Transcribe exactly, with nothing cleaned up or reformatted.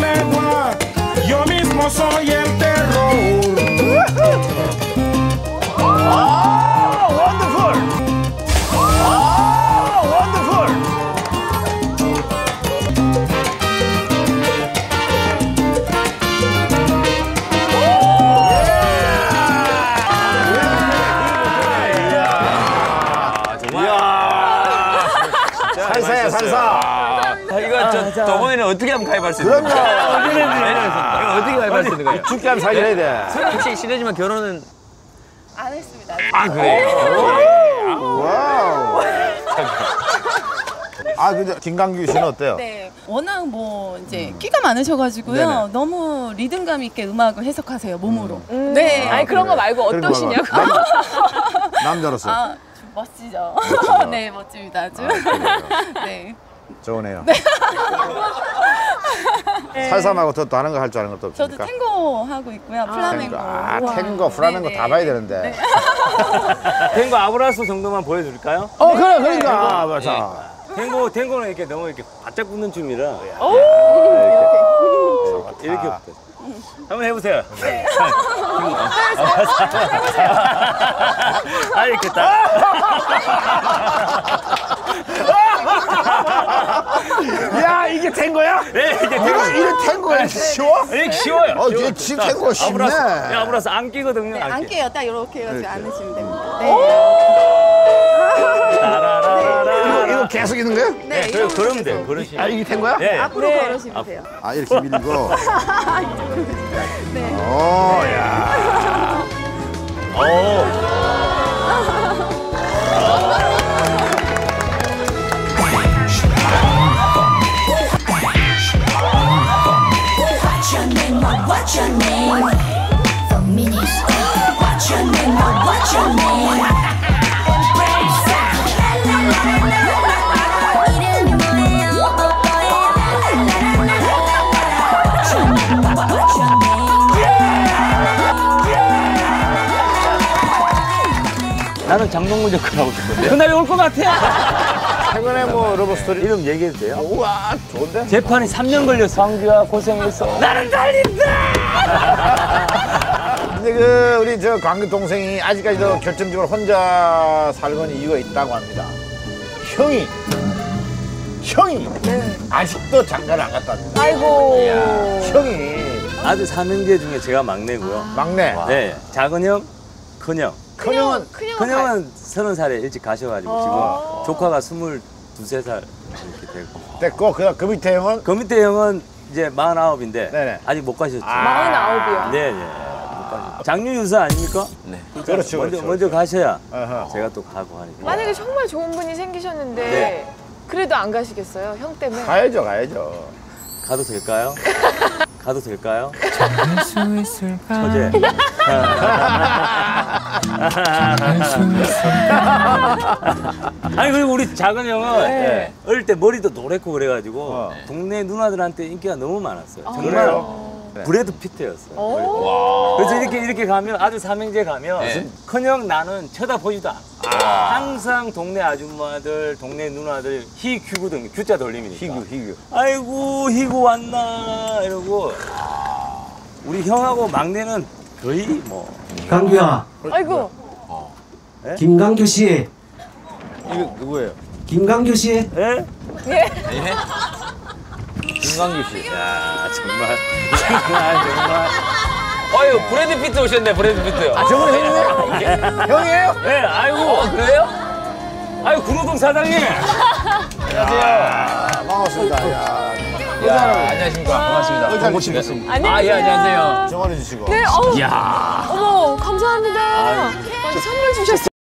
legua, yo mismo soy el terror. 아, 원더풀! 아, 원더풀! 살사야, 살사. 아, 이거 저 동호회는 어떻게 하면 가입할 수 있는 거예요? 그럼요. 이거 어떻게 가입할 수 있는 거예요? 죽게 하면 살게 해야 돼. 혹시 실례지만 결혼은 안 했습니다. 아 그래요? 와우. 아 근데 김강규 씨는 어때요? 네, 워낙 뭐 이제 끼가 많으셔가지고요. 네네. 너무 리듬감 있게 음악을 해석하세요 몸으로. 음. 네. 아니 그런 거 말고 어떠시냐고. 남, 남자로서. 아, 좀 멋지죠. 네, 멋집니다 아주. 아, 네. 좋으네요. 살사 말고 또 다른 거 할 줄 아는 것도 저도 없습니까? 탱고 하고 있고요. 플라멩고. 아, 탱고, 플라멩고 네네. 다 봐야 되는데. 네. 탱고 아브라스 정도만 보여줄까요? 어, 그래, 그러니까. 아, 맞아. 탱고, 탱고는 이렇게 너무 이렇게 바짝 붙는 춤이라. 오! 이렇게. 이렇게 붙어. 한번 해보세요. 네. 아, 이렇게 딱. 야, 이게 탱고야? 네, 이게 탱고. 이거, 이게 탱고야? 쉬워? 이게 쉬워요. 어, 이게 진 탱고가 쉽네. 아브라스, 야, 아브라스 안 끼거든요. 네, 안 안 끼. 깨요. 딱 이렇게 해가지고 안으시면 됩니다. 네. 이거, 이거 계속 있는 거야? 네, 네, 이런 그러면 돼요. 그러시면. 아, 이게 탱고야? 네. 앞으로 네. 걸으시면 돼요. 아, 이렇게 밀고. 네. 오, 야. 오. What's your name? What's your name? For minutes. What's your name? What's your name? 이름이 뭐예요? What's your name? What's your name? 나는 장동건 역할 하고 싶은데. 그날이 올 것 같아. 최근에 뭐 러브 스토리 이름 얘기해도 돼요? 우와, 좋은데? 재판이 삼 년 걸렸어. 광규야 고생했어. 나는 달린다. 근데 그 우리 저 광규 동생이 아직까지도 결정적으로 혼자 살고 있는 이유가 있다고 합니다. 형이 형이 아직도 장가를 안 갔다 합니다. 아이고. 형이 아들 삼형제 중에 제가 막내고요. 막내. 네, 작은 형, 큰 형. 큰형은 큰 형은 서른 살에 일찍 가셔가지고 지금 조카가 스물두세 살 이렇게 되고. 됐고 그, 그 밑에 형은 그 밑에 형은 이제 마흔아홉인데 네네. 아직 못 가셨죠. 마흔아홉이요. 네, 네. 못 가셨죠. 장류 유사 아닙니까? 네. 그렇죠, 먼저, 그렇죠, 먼저 가셔야 어허. 제가 또 가고 하니까. 만약에 정말 좋은 분이 생기셨는데 네. 그래도 안 가시겠어요? 형 때문에. 가야죠, 가야죠. 가도 될까요? 가도 될까요? 할 수 있을까? 처제. 할 수 있을까? 아니 그리고 우리 작은 형은 네. 어릴 때 머리도 노랗고 그래가지고 어. 동네 누나들한테 인기가 너무 많았어요. 정말 그래요? 네. 브래드 피트였어요. 오. 그래서 이렇게 이렇게 가면 아들 삼형제 가면 큰형 나는 쳐다보지도 않고 항상 동네 아줌마들, 동네 누나들 희규거든요. 규자 돌림이니까. 희규, 희규. 아이고 희구 왔나 이러고 우리 형하고 막내는 거의 뭐 강규야, 아이고. 김강규 씨, 이거 누구예요? 김강규 씨. 예? 김광규 씨. 야 정말 정말 정말 아유 브래드 피트 오셨네 브래드 피트. 아, 저분이 형님이에요? 형이에요? 네 아이고 어, 그래요? 아이고 구로동 사장님 아, 반갑습니다. 야. 야, 안녕하십니까. 반갑습니다. 의자 모시겠습니다. 안녕하세요. 아, 예, 안녕하세요. 정원해 주시고. 네, 어우. 야. 어머, 감사합니다. 아니, 선물 주셨어요.